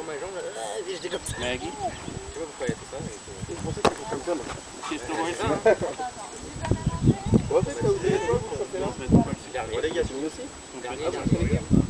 ma jambe, j'étais comme ça. Mais à qui? Je sais pas pourquoi il y a tout ça. Je pensais que c'était comme ça, moi. C'est ce moment ici. En fait, là, vous avez quoi pour ça fait là? Dernier. Les gars, c'est lui aussi. Dernier.